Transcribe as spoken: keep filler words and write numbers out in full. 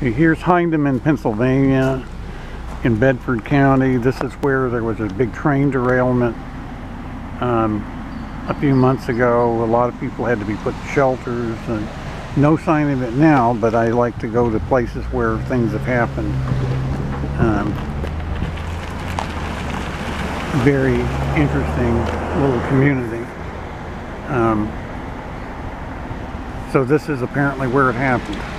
Here's Hyndman, Pennsylvania, in Bedford County. This is where there was a big train derailment um, a few months ago. A lot of people had to be put in shelters, and no sign of it now, but I like to go to places where things have happened. Um, very interesting little community. Um, so this is apparently where it happened.